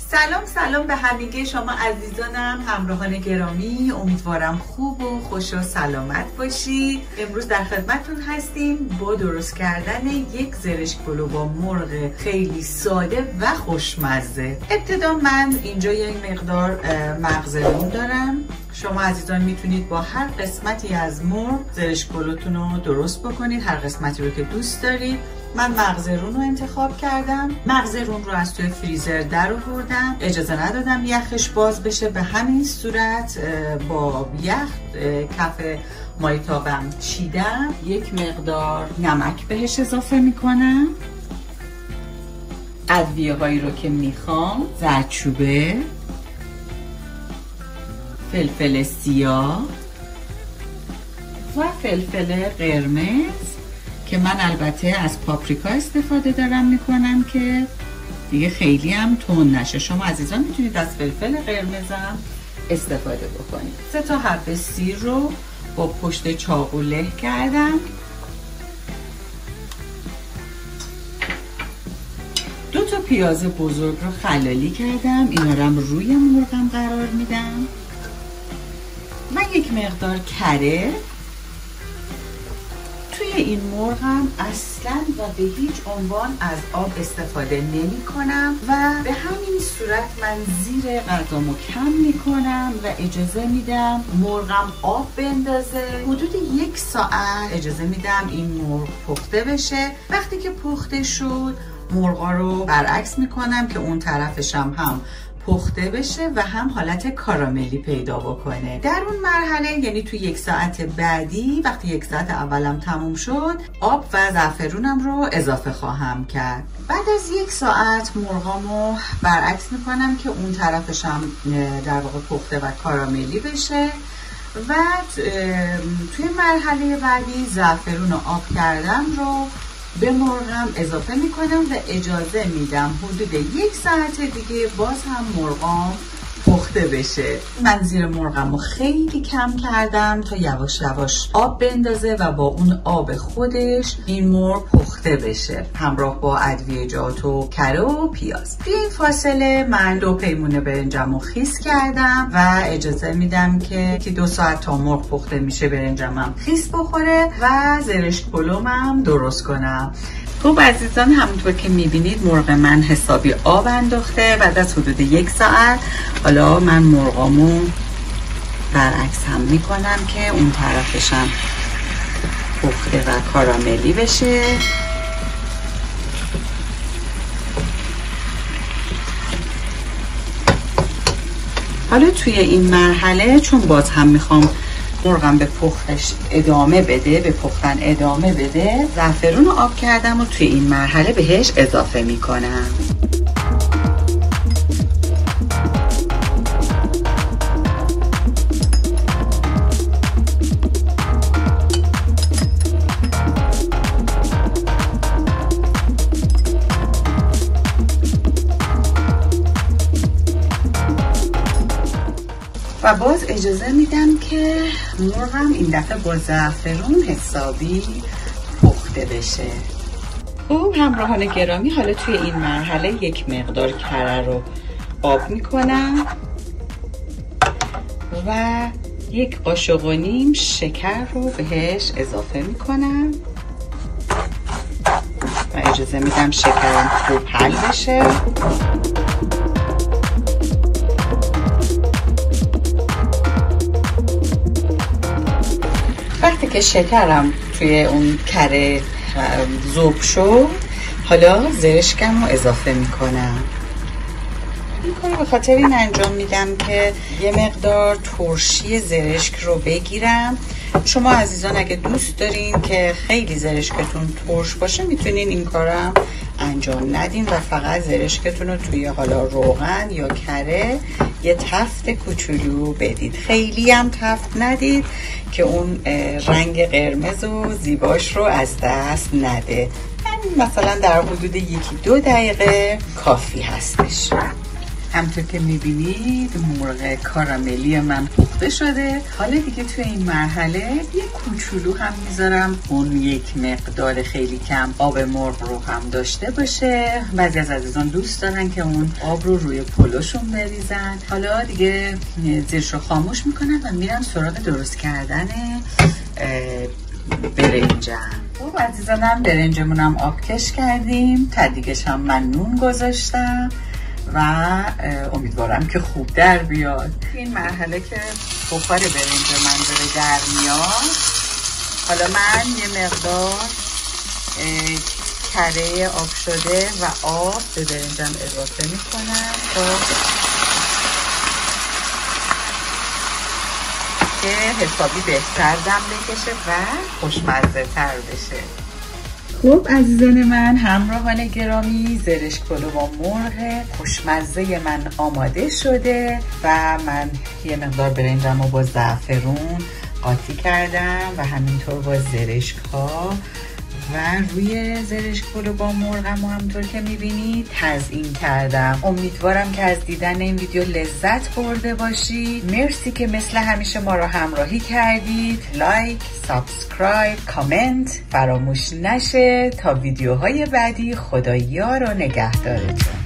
سلام به همگی شما عزیزانم، همراهان گرامی. امیدوارم خوب و خوش و سلامت باشید. امروز در خدمتتون هستیم با درست کردن یک زرشک پلو با مرغ خیلی ساده و خوشمزه. ابتدا من اینجا یک مقدار مغز روم دارم. شما عزیزان میتونید با هر قسمتی از مرغ زرشک پلوتون رو درست بکنید، هر قسمتی رو که دوست دارید. من مغز رون رو انتخاب کردم. مغز رون رو از توی فریزر در آوردم، اجازه ندادم یخش باز بشه. به همین صورت با یخ کف مایتابم چیدم. یک مقدار نمک بهش اضافه میکنم، ادویه هایی رو که میخوام، زردچوبه، فلفل سیاه و فلفل قرمز که من البته از پاپریکا استفاده دارم میکنم که دیگه خیلی هم تند نشه. شما عزیزان میتونید از فلفل قرمزم استفاده بکنید. 3 تا حب سیر رو با پشت چاقو له کردم. 2 تا پیاز بزرگ رو خلالی کردم، اینا رو هم روی مرغم قرار میدم. من یک مقدار کره توی این مرغم اصلا و به هیچ عنوان از آب استفاده نمی کنم و به همین صورت من زیر غذامو کم می کنم و اجازه میدم مرغم آب بندازه. حدود 1 ساعت اجازه میدم این مرغ پخته بشه. وقتی که پخته شد مرغا رو برعکس می کنم که اون طرفش هم پخته بشه و هم حالت کاراملی پیدا بکنه. در اون مرحله یعنی تو 1 ساعت بعدی، وقتی 1 ساعت اولم تموم شد، آب و زعفرونم رو اضافه خواهم کرد. بعد از 1 ساعت مرغامو برعکس میکنم که اون طرفش هم در واقع پخته و کاراملی بشه و توی مرحله بعدی زعفرون و آب کردم رو به مرغم اضافه میکنم و اجازه میدم حدود 1 ساعت دیگه باز هم مرغام پخته بشه. من زیر مرغم رو خیلی کم کردم تا یواش یواش آب بندازه و با اون آب خودش این مرغ پخته بشه، همراه با ادویه‌جات و کره و پیاز. توی این فاصله من 2 پیمونه برنجم رو خیس کردم و اجازه میدم که 2 ساعت تا مرغ پخته میشه برنجمم خیس بخوره و زرشک پلومم درست کنم. خب عزیزان، همونطور که میبینید مرغ من حسابی آب انداخته. بعد از حدود 1 ساعت حالا من مرغامو برعکس هم میکنم که اون طرفشم پخته و کاراملی بشه. حالا توی این مرحله چون باز هم میخوام مرغم به پختش ادامه بده، به پختن ادامه بده، زعفرون آب کردم و توی این مرحله بهش اضافه میکنم. و باز اجازه میدم که مرغم این دفعه با زعفرون حسابی پخته بشه. خب همراهان گرامی، حالا توی این مرحله 1 مقدار کره رو آب میکنم و 1 قاشق و نیم شکر رو بهش اضافه میکنم و اجازه میدم شکرم خوب حل بشه. وقتی که شکرم توی اون کره ذوب شد، حالا زرشکم رو اضافه میکنم. این کار به خاطر این انجام میدم که یه مقدار ترشی زرشک رو بگیرم. شما عزیزان اگه دوست دارین که خیلی زرشکتون ترش باشه میتونین این کارم انجام ندین و فقط زرشکتون رو توی حالا روغن یا کره یه تفت کوچولو بدید. خیلی هم تفت ندید که اون رنگ قرمز و زیباش رو از دست نده. مثلا در حدود 1-2 دقیقه کافی هستش. همطور که میبینید مرغ کاراملی من پخته شده. حالا دیگه توی این مرحله یه کوچولو هم میذارم اون یک مقدار خیلی کم آب مرغ رو هم داشته باشه. بعضی از عزیزان دوست دارن که اون آب رو روی پلوشون بریزن. حالا دیگه زیرش رو خاموش میکنم و میرم سراغ درست کردن برنجم. خب عزیزانم برنجمونم آبکش کردیم، تدیگش هم من نون گذاشتم و امیدوارم که خوب در بیاد. این مرحله که بخار برنج من داره در میاد، حالا من یه مقدار کره آب شده و آب به برنجم اضافه میکنم که حسابی بهتر دم بکشه و خوشمزه تر بشه. خب عزیزان من، همراهان گرامی، زرش کلو با مرغ خوشمزه من آماده شده و من یه مقدار برنجم رو با زعفرون قاطی کردم و همینطور با زرشک‌ها و روی زرش کلو با مرغم همونطور که میبینید تزیین کردم. امیدوارم که از دیدن این ویدیو لذت برده باشید. مرسی که مثل همیشه ما رو همراهی کردید. لایک، سابسکرایب، کامنت فراموش نشه. تا ویدیوهای بعدی، خدا یار و نگهدارتون.